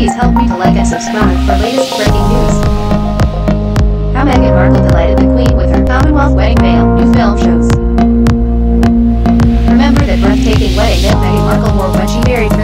Please help me to like and subscribe for latest breaking news. How Meghan Markle delighted the Queen with her Commonwealth wedding veil, new film shows. Remember that breathtaking wedding that Meghan Markle wore when she married